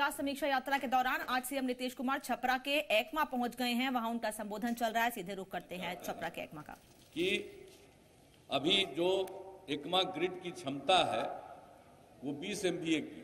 विकास समीक्षा यात्रा के दौरान आज सीएम नीतीश कुमार छपरा के एकमा पहुंच गए हैं। वहां उनका संबोधन चल रहा है। सीधे रुख करते हैं छपरा के एकमा का। कि अभी जो एकमा ग्रिड की क्षमता है वो 20 MVA की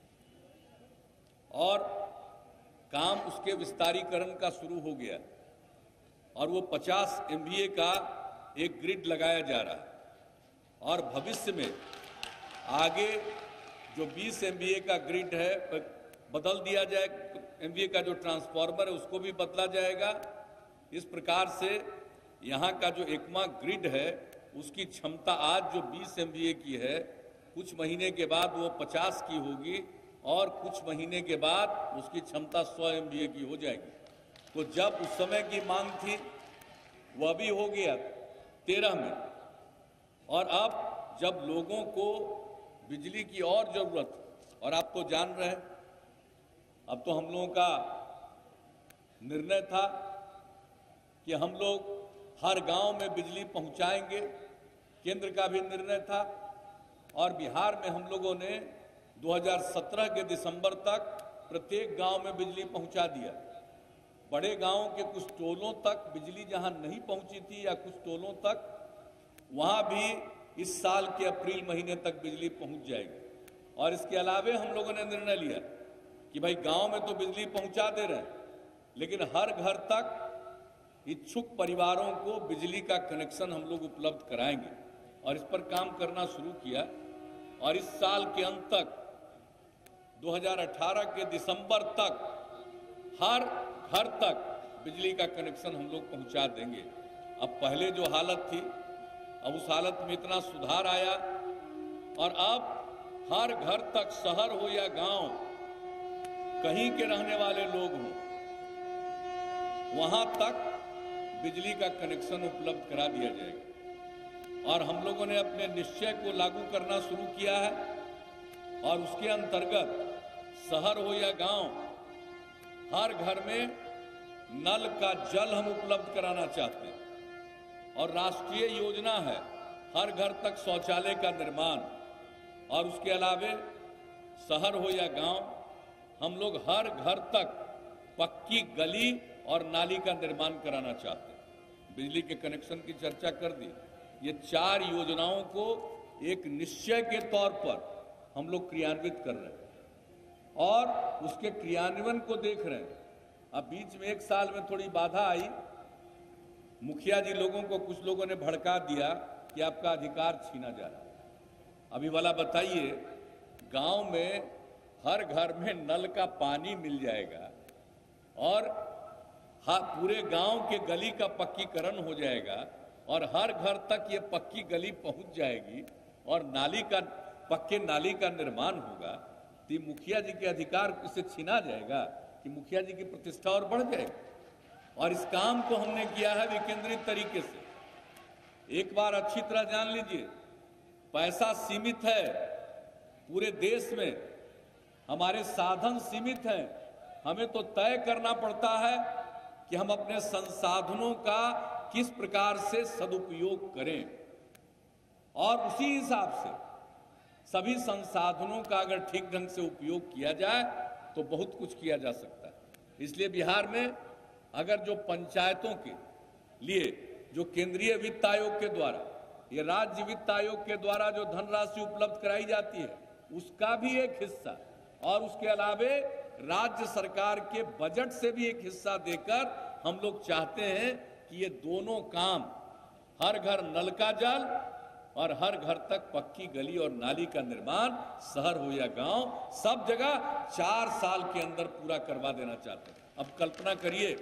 और काम उसके विस्तारीकरण का शुरू हो गया और वो 50 MVA का एक ग्रिड लगाया जा रहा है और भविष्य में आगे जो 20 MVA का ग्रिड है बदल दिया जाए। MVA का जो ट्रांसफार्मर है उसको भी बदला जाएगा। इस प्रकार से यहाँ का जो एकमा ग्रिड है उसकी क्षमता आज जो 20 MVA की है कुछ महीने के बाद वो 50 की होगी और कुछ महीने के बाद उसकी क्षमता 100 MVA की हो जाएगी। तो जब उस समय की मांग थी वह भी हो गया 13 में और अब जब लोगों को बिजली की और जरूरत और आप तो जान रहे हैं अब तो हम लोगों का निर्णय था कि हम लोग हर गांव में बिजली पहुंचाएंगे। केंद्र का भी निर्णय था और बिहार में हम लोगों ने 2017 के दिसंबर तक प्रत्येक गांव में बिजली पहुंचा दिया। बड़े गांवों के कुछ टोलों तक बिजली जहां नहीं पहुंची थी या कुछ टोलों तक वहां भी इस साल के अप्रैल महीने तक बिजली पहुंच जाएगी। और इसके अलावे हम लोगों ने निर्णय लिया कि भाई गांव में तो बिजली पहुंचा दे रहे हैं लेकिन हर घर तक इच्छुक परिवारों को बिजली का कनेक्शन हम लोग उपलब्ध कराएंगे और इस पर काम करना शुरू किया। और इस साल के अंत तक 2018 के दिसंबर तक हर घर तक बिजली का कनेक्शन हम लोग पहुंचा देंगे। अब पहले जो हालत थी अब उस हालत में इतना सुधार आया और अब हर घर तक शहर हो या गांव कहीं के रहने वाले लोग हों वहां तक बिजली का कनेक्शन उपलब्ध करा दिया जाएगा। और हम लोगों ने अपने निश्चय को लागू करना शुरू किया है और उसके अंतर्गत शहर हो या गांव हर घर में नल का जल हम उपलब्ध कराना चाहते हैं। और राष्ट्रीय योजना है हर घर तक शौचालय का निर्माण और उसके अलावे शहर हो या गांव हम लोग हर घर तक पक्की गली और नाली का निर्माण कराना चाहते हैं। बिजली के कनेक्शन की चर्चा कर दी। ये 4 योजनाओं को एक निश्चय के तौर पर हम लोग क्रियान्वित कर रहे हैं और उसके क्रियान्वयन को देख रहे हैं। अब बीच में 1 साल में थोड़ी बाधा आई। मुखिया जी लोगों को कुछ लोगों ने भड़का दिया कि आपका अधिकार छीना जा रहा है। अभी वाला बताइए गांव में हर घर में नल का पानी मिल जाएगा और पूरे गांव के गली का पक्कीकरण हो जाएगा और हर घर तक ये पक्की गली पहुंच जाएगी और पक्के नाली का निर्माण होगा। तो मुखिया जी के अधिकार इससे छीना जाएगा कि मुखिया जी की प्रतिष्ठा और बढ़ जाएगी। और इस काम को हमने किया है विकेंद्रित तरीके से। एक बार अच्छी तरह जान लीजिए पैसा सीमित है पूरे देश में, हमारे साधन सीमित हैं। हमें तो तय करना पड़ता है कि हम अपने संसाधनों का किस प्रकार से सदुपयोग करें और उसी हिसाब से सभी संसाधनों का अगर ठीक ढंग से उपयोग किया जाए तो बहुत कुछ किया जा सकता है। इसलिए बिहार में अगर जो पंचायतों के लिए जो केंद्रीय वित्त आयोग के द्वारा ये राज्य वित्त आयोग के द्वारा जो धनराशि उपलब्ध कराई जाती है उसका भी एक हिस्सा और उसके अलावे राज्य सरकार के बजट से भी एक हिस्सा देकर हम लोग चाहते हैं कि ये दोनों काम हर घर नल का जल और हर घर तक पक्की गली और नाली का निर्माण शहर हो या गांव सब जगह 4 साल के अंदर पूरा करवा देना चाहते हैं। अब कल्पना करिए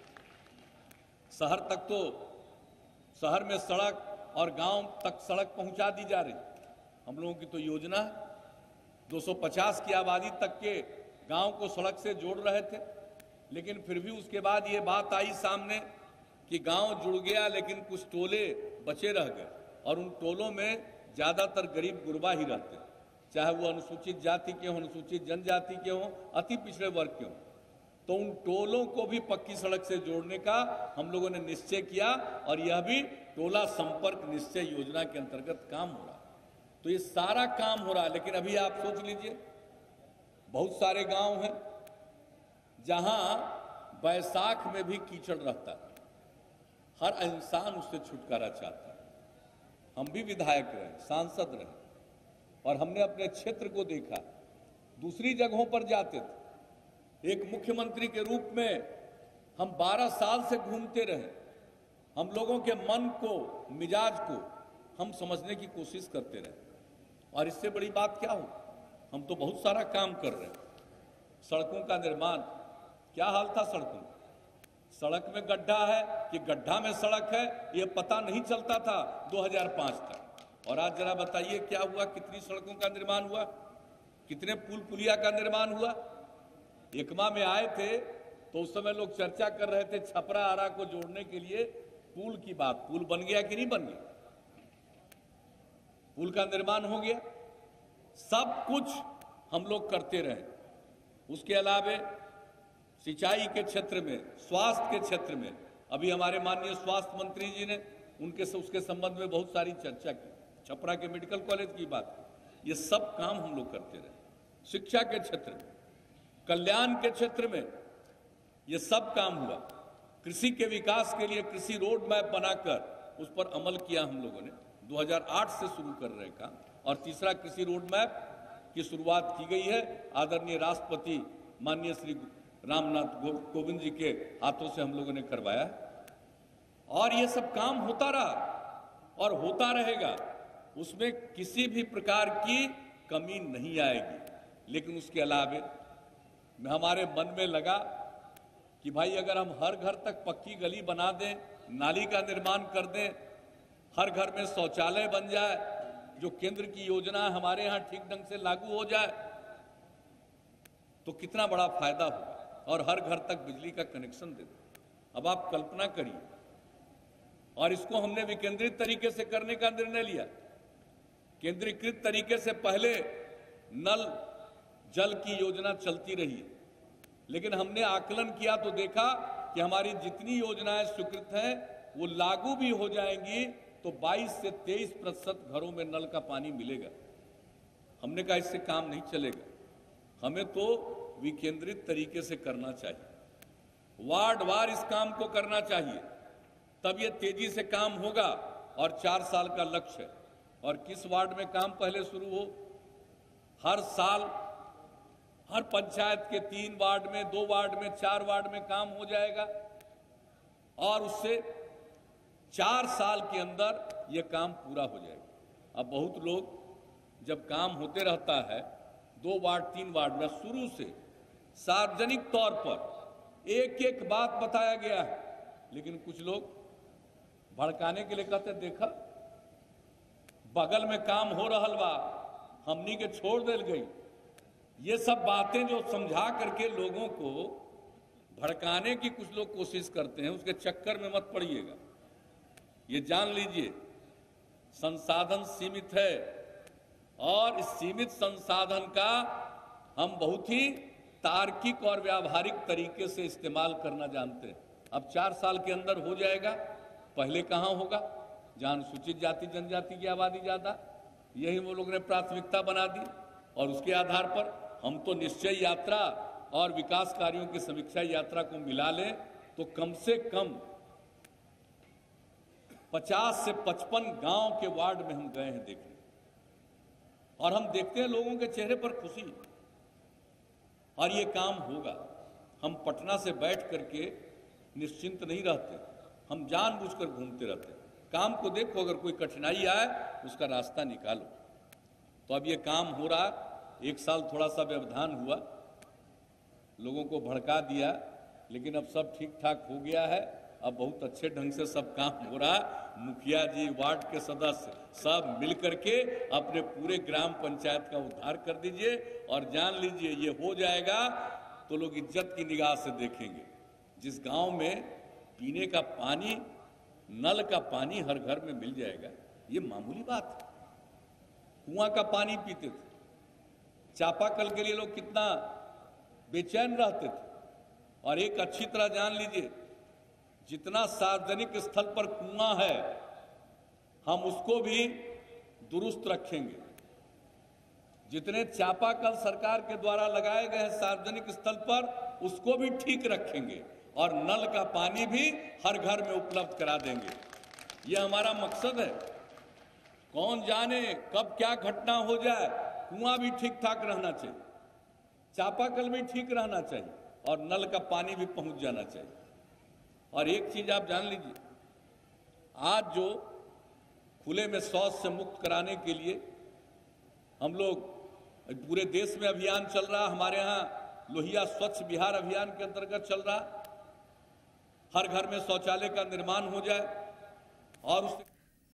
शहर तक तो शहर में सड़क और गांव तक सड़क पहुंचा दी जा रही। हम लोगों की तो योजना 250 की आबादी तक के गांव को सड़क से जोड़ रहे थे लेकिन फिर भी उसके बाद ये बात आई सामने कि गांव जुड़ गया लेकिन कुछ टोले बचे रह गए और उन टोलों में ज्यादातर गरीब गुरबा ही रहते हैं, चाहे वो अनुसूचित जाति के हों, अनुसूचित जनजाति के हों, अति पिछड़े वर्ग के हों। तो उन टोलों को भी पक्की सड़क से जोड़ने का हम लोगों ने निश्चय किया और यह भी टोला संपर्क निश्चय योजना के अंतर्गत काम हो रहा है। तो ये सारा काम हो रहा है। लेकिन अभी आप सोच लीजिए बहुत सारे गांव हैं जहां बैसाख में भी कीचड़ रहता है, हर इंसान उससे छुटकारा चाहता है। हम भी विधायक रहे, सांसद रहे, और हमने अपने क्षेत्र को देखा। दूसरी जगहों पर जाते थे, एक मुख्यमंत्री के रूप में हम 12 साल से घूमते रहे। हम लोगों के मन को, मिजाज को हम समझने की कोशिश करते रहे, और इससे बड़ी बात क्या हो, हम तो बहुत सारा काम कर रहे हैं। सड़कों का निर्माण, क्या हाल था सड़कों में? सड़क में गड्ढा है कि गड्ढा में सड़क है, ये पता नहीं चलता था 2005 तक। और आज जरा बताइए क्या हुआ, कितनी सड़कों का निर्माण हुआ, कितने पुल पुलिया का निर्माण हुआ। एकमा में आए थे तो उस समय लोग चर्चा कर रहे थे छपरा आरा को जोड़ने के लिए पुल की बात। पुल बन गया कि नहीं बन गया? पुल का निर्माण हो गया। सब कुछ हम लोग करते रहे। उसके अलावे सिंचाई के क्षेत्र में, स्वास्थ्य के क्षेत्र में, अभी हमारे माननीय स्वास्थ्य मंत्री जी ने उसके संबंध में बहुत सारी चर्चा की। छपरा के मेडिकल कॉलेज की बात, ये सब काम हम लोग करते रहे। शिक्षा के क्षेत्र में, कल्याण के क्षेत्र में ये सब काम हुआ। कृषि के विकास के लिए कृषि रोड मैप बनाकर उस पर अमल किया हम लोगों ने, 2008 से शुरू कर रहे काम। और तीसरा कृषि रोड मैप की शुरुआत की गई है आदरणीय राष्ट्रपति माननीय श्री रामनाथ कोविंद जी के हाथों से हम लोगों ने करवाया। और ये सब काम होता रहा और होता रहेगा, उसमें किसी भी प्रकार की कमी नहीं आएगी। लेकिन उसके अलावे हमारे मन में लगा कि भाई अगर हम हर घर तक पक्की गली बना दें, नाली का निर्माण कर दें, हर घर में शौचालय बन जाए, जो केंद्र की योजना हमारे यहाँ ठीक ढंग से लागू हो जाए, तो कितना बड़ा फायदा होगा। और हर घर तक बिजली का कनेक्शन दे दें। अब आप कल्पना करिए। और इसको हमने विकेंद्रित तरीके से करने का निर्णय लिया। केंद्रीकृत तरीके से पहले नल जल की योजना चलती रही, लेकिन हमने आकलन किया तो देखा कि हमारी जितनी योजनाएं स्वीकृत हैं वो लागू भी हो जाएंगी तो 22 से 23% घरों में नल का पानी मिलेगा। हमने कहा इससे काम नहीं चलेगा, हमें तो विकेंद्रित तरीके से करना चाहिए, वार्ड वार इस काम को करना चाहिए, तब ये तेजी से काम होगा। और 4 साल का लक्ष्य है। और किस वार्ड में काम पहले शुरू हो, हर साल हर पंचायत के 3 वार्ड में, 2 वार्ड में, 4 वार्ड में काम हो जाएगा। और उससे 4 साल के अंदर यह काम पूरा हो जाएगा। अब बहुत लोग जब काम होते रहता है 2 वार्ड 3 वार्ड में, शुरू से सार्वजनिक तौर पर एक एक बात बताया गया है, लेकिन कुछ लोग भड़काने के लिए कहते देखा बगल में काम हो रहा बा, हमनी के छोड़ देल गई। ये सब बातें जो समझा करके लोगों को भड़काने की कुछ लोग कोशिश करते हैं, उसके चक्कर में मत पड़िएगा। ये जान लीजिए संसाधन सीमित है और इस सीमित संसाधन का हम बहुत ही तार्किक और व्यावहारिक तरीके से इस्तेमाल करना जानते हैं। अब 4 साल के अंदर हो जाएगा, पहले कहां होगा? जहां अनुसूचित जाति जनजाति की आबादी ज्यादा, यही वो लोग ने प्राथमिकता बना दी। और उसके आधार पर हम तो निश्चय यात्रा और विकास कार्यों की समीक्षा यात्रा को मिला लें तो कम से कम 50 से 55 गांव के वार्ड में हम गए हैं देखने, और हम देखते हैं लोगों के चेहरे पर खुशी। और ये काम होगा। हम पटना से बैठ करके निश्चिंत नहीं रहते, हम जानबूझकर घूमते रहते हैं। काम को देखो, अगर कोई कठिनाई आए उसका रास्ता निकालो। तो अब ये काम हो रहा, 1 साल थोड़ा सा व्यवधान हुआ, लोगों को भड़का दिया, लेकिन अब सब ठीक ठाक हो गया है। अब बहुत अच्छे ढंग से सब काम हो रहा। मुखिया जी, वार्ड के सदस्य सब मिलकर के अपने पूरे ग्राम पंचायत का उद्धार कर दीजिए, और जान लीजिए ये हो जाएगा तो लोग इज्जत की निगाह से देखेंगे। जिस गांव में पीने का पानी, नल का पानी हर घर में मिल जाएगा, ये मामूली बात है। कुआं का पानी पीते थे, चापाकल के लिए लोग कितना बेचैन रहते थे। और एक अच्छी तरह जान लीजिए, जितना सार्वजनिक स्थल पर कुआं है हम उसको भी दुरुस्त रखेंगे। जितने चापाकल सरकार के द्वारा लगाए गए हैं सार्वजनिक स्थल पर, उसको भी ठीक रखेंगे और नल का पानी भी हर घर में उपलब्ध करा देंगे। यह हमारा मकसद है। कौन जाने कब क्या घटना हो जाए, कुआं भी ठीक ठाक रहना चाहिए, चापाकल भी ठीक रहना चाहिए और नल का पानी भी पहुंच जाना चाहिए। और एक चीज आप जान लीजिए, आज जो खुले में शौच से मुक्त कराने के लिए हम लोग पूरे देश में अभियान चल रहा, हमारे यहाँ लोहिया स्वच्छ बिहार अभियान के अंतर्गत चल रहा, हर घर में शौचालय का निर्माण हो जाए और उससे